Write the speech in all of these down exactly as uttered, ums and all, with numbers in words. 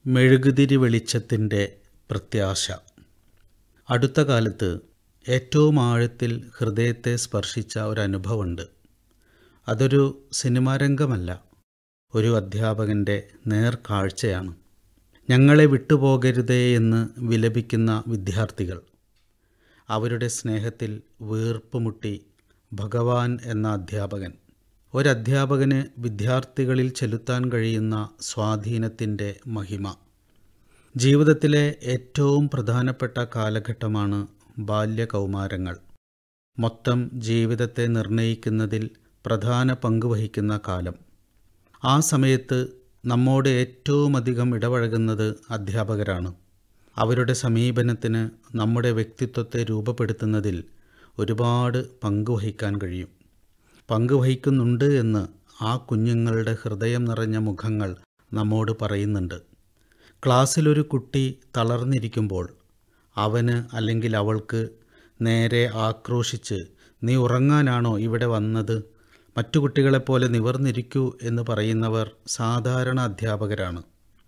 മെഴുകുതിരി വെളിച്ചത്തിൻ്റെ പ്രത്യാശ. അടുത്ത കാലത്ത് ഏറ്റവും ആഴത്തിൽ ഹൃദയത്തെ സ്പർശിച്ച ഒരനുഭവമുണ്ട്. അതൊരു സിനിമാരംഗമല്ല, ഒരു അധ്യാപകൻ്റെ നേർക്കാഴ്ചയാണ്. ഞങ്ങളെ വിട്ടുപോകരുതേ എന്ന് വിലപിക്കുന്ന വിദ്യാർത്ഥികൾ. അവരുടെ സ്നേഹത്തിൽ വീർപ്പുമുട്ടി ഭഗവാൻ എന്ന അധ്യാപകൻ. ഒരധ്യാപകന് വിദ്യാർത്ഥികളിൽ ചെലുത്താൻ കഴിയുന്ന സ്വാധീനത്തിൻ്റെ മഹിമ. ജീവിതത്തിലെ ഏറ്റവും പ്രധാനപ്പെട്ട കാലഘട്ടമാണ് ബാല്യകൗമാരങ്ങൾ. മൊത്തം ജീവിതത്തെ നിർണയിക്കുന്നതിൽ പ്രധാന പങ്ക് വഹിക്കുന്ന കാലം. ആ സമയത്ത് നമ്മോട് ഏറ്റവുമധികം ഇടപഴകുന്നത് അധ്യാപകരാണ്. അവരുടെ സമീപനത്തിന് നമ്മുടെ വ്യക്തിത്വത്തെ രൂപപ്പെടുത്തുന്നതിൽ ഒരുപാട് പങ്കുവഹിക്കാൻ കഴിയും. പങ്കുവഹിക്കുന്നുണ്ട് എന്ന് ആ കുഞ്ഞുങ്ങളുടെ ഹൃദയം നിറഞ്ഞ മുഖങ്ങൾ നമ്മോട് പറയുന്നുണ്ട്. ക്ലാസ്സിലൊരു കുട്ടി തളർന്നിരിക്കുമ്പോൾ അവന് അല്ലെങ്കിൽ അവൾക്ക് നേരെ ആക്രോശിച്ച് "നീ ഉറങ്ങാനാണോ ഇവിടെ വന്നത്? മറ്റു കുട്ടികളെപ്പോലെ നിവർന്നിരിക്കൂ" എന്ന് പറയുന്നവർ സാധാരണ അധ്യാപകരാണ്.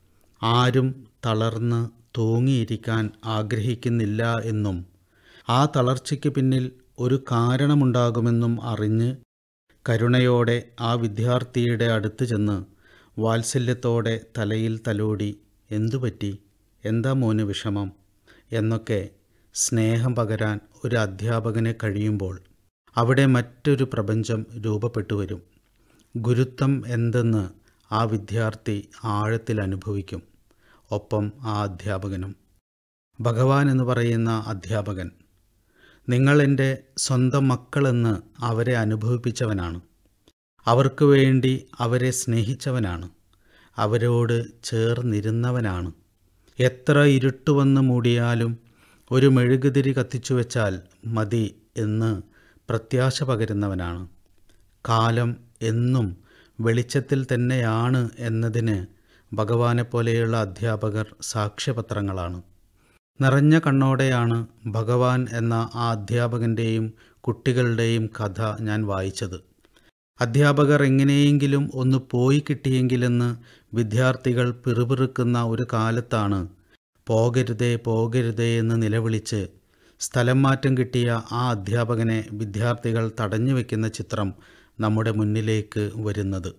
ആരും തളർന്ന് തൂങ്ങിയിരിക്കാൻ ആഗ്രഹിക്കുന്നില്ല എന്നും ആ തളർച്ചയ്ക്ക് പിന്നിൽ ഒരു കാരണമുണ്ടാകുമെന്നും അറിഞ്ഞ് കരുണയോടെ ആ വിദ്യാർത്ഥിയുടെ അടുത്ത് ചെന്ന് വാത്സല്യത്തോടെ തലയിൽ തലോടി "എന്തുപറ്റി? എന്താ മോന് വിഷമം?" എന്നൊക്കെ സ്നേഹം പകരാൻ ഒരു അധ്യാപകന് കഴിയുമ്പോൾ അവിടെ മറ്റൊരു പ്രപഞ്ചം രൂപപ്പെട്ടു വരും. ഗുരുത്വം എന്തെന്ന് ആ വിദ്യാർത്ഥി ആഴത്തിൽ അനുഭവിക്കും. ഒപ്പം ആ അധ്യാപകനും. ഭഗവാൻ എന്ന് പറയുന്ന അധ്യാപകൻ നിങ്ങൾ എൻ്റെ സ്വന്തം മക്കളെന്ന് അവരെ അനുഭവിപ്പിച്ചവനാണ്. അവർക്ക് വേണ്ടി അവരെ സ്നേഹിച്ചവനാണ്. അവരോട് ചേർന്നിരുന്നവനാണ്. എത്ര ഇരുട്ടുവന്ന് മൂടിയാലും ഒരു മെഴുകുതിരി കത്തിച്ചു വെച്ചാൽ മതി എന്ന് പ്രത്യാശ പകരുന്നവനാണ്. കാലം എന്നും വെളിച്ചത്തിൽ തന്നെയാണ് എന്നതിന് ഭഗവാനെപ്പോലെയുള്ള അധ്യാപകർ സാക്ഷ്യപത്രങ്ങളാണ്. നിറഞ്ഞ കണ്ണോടെയാണ് ഭഗവാൻ എന്ന ആ അധ്യാപകൻ്റെയും കുട്ടികളുടെയും കഥ ഞാൻ വായിച്ചത്. അധ്യാപകർ എങ്ങനെയെങ്കിലും ഒന്ന് പോയി കിട്ടിയെങ്കിലെന്ന് വിദ്യാർത്ഥികൾ പിറുപിറുക്കുന്ന ഒരു കാലത്താണ് പോകരുതേ പോകരുതേ എന്ന് നിലവിളിച്ച് സ്ഥലം മാറ്റം കിട്ടിയ ആ അധ്യാപകനെ വിദ്യാർത്ഥികൾ തടഞ്ഞു വയ്ക്കുന്ന ചിത്രം നമ്മുടെ മുന്നിലേക്ക് വരുന്നത്.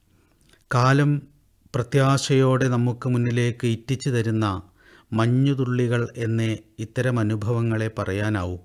കാലം പ്രത്യാശയോടെ നമുക്ക് മുന്നിലേക്ക് ഇറ്റിച്ചു തരുന്ന മഞ്ഞുതുള്ളികൾ എന്നേ ഇത്തരം അനുഭവങ്ങളെ പറയാനാവൂ.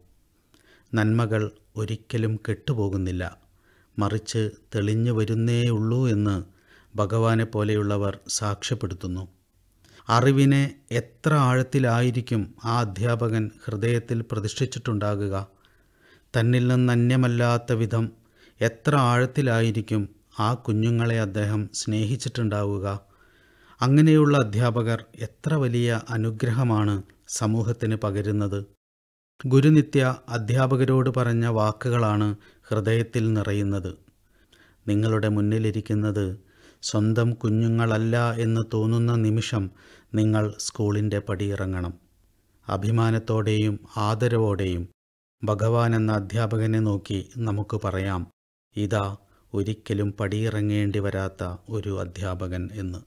നന്മകൾ ഒരിക്കലും കെട്ടുപോകുന്നില്ല, മറിച്ച് തെളിഞ്ഞു വരുന്നേയുള്ളൂ എന്ന് ഭഗവാനെ പോലെയുള്ളവർ സാക്ഷ്യപ്പെടുത്തുന്നു. അറിവിനെ എത്ര ആഴത്തിലായിരിക്കും ആ അധ്യാപകൻ ഹൃദയത്തിൽ പ്രതിഷ്ഠിച്ചിട്ടുണ്ടാകുക? തന്നിൽ നിന്ന് അന്യമല്ലാത്ത വിധം എത്ര ആഴത്തിലായിരിക്കും ആ കുഞ്ഞുങ്ങളെ അദ്ദേഹം സ്നേഹിച്ചിട്ടുണ്ടാവുക? അങ്ങനെയുള്ള അധ്യാപകർ എത്ര വലിയ അനുഗ്രഹമാണ് സമൂഹത്തിന് പകരുന്നത്. ഗുരുനിത്യ അധ്യാപകരോട് പറഞ്ഞ വാക്കുകളാണ് ഹൃദയത്തിൽ നിറയുന്നത്. നിങ്ങളുടെ മുന്നിലിരിക്കുന്നത് സ്വന്തം കുഞ്ഞുങ്ങളല്ല എന്ന് തോന്നുന്ന നിമിഷം നിങ്ങൾ സ്കൂളിൻ്റെ പടിയിറങ്ങണം. അഭിമാനത്തോടെയും ആദരവോടെയും ഭഗവാൻ എന്ന അധ്യാപകനെ നോക്കി നമുക്ക് പറയാം, ഇതാ ഒരിക്കലും പടിയിറങ്ങേണ്ടി വരാത്ത ഒരു അധ്യാപകൻ എന്ന്.